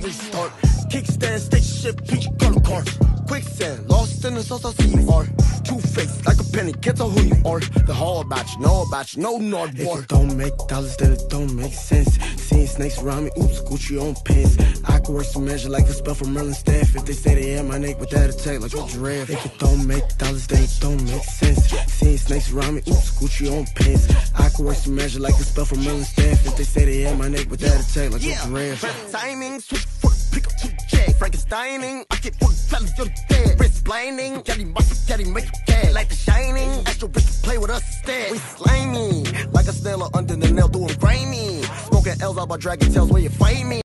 restart. Kickstand, stick shift, peach color car. Quicksand, lost in the sauce, I see you are. Two-faced, like a penny, can't tell who you are. The whole about you, no Nord war. If it don't make dollars, then it don't make sense. Seeing snakes around me, oops, Gucci on pins. I can work some measure like a spell from Merlin Staff. If they say they had my neck with that attack like a giraffe. If it don't make dollars, then it don't make sense. Seeing snakes around me, oops, Gucci on pins. I can work some measure like a spell from Merlin Staff. If they say they had my neck with that attack like a giraffe. Perfect timing, switch foot, pick up 2J. Frankensteining, I get one fellas, you're dead. Wrist blinding, Getty muscle, Getty make you dead. Like The Shining, Astro Bitch play with us instead. We slimy, like a snail under the nail, doing grimy. Smoking L's out by dragon tails where you fight me.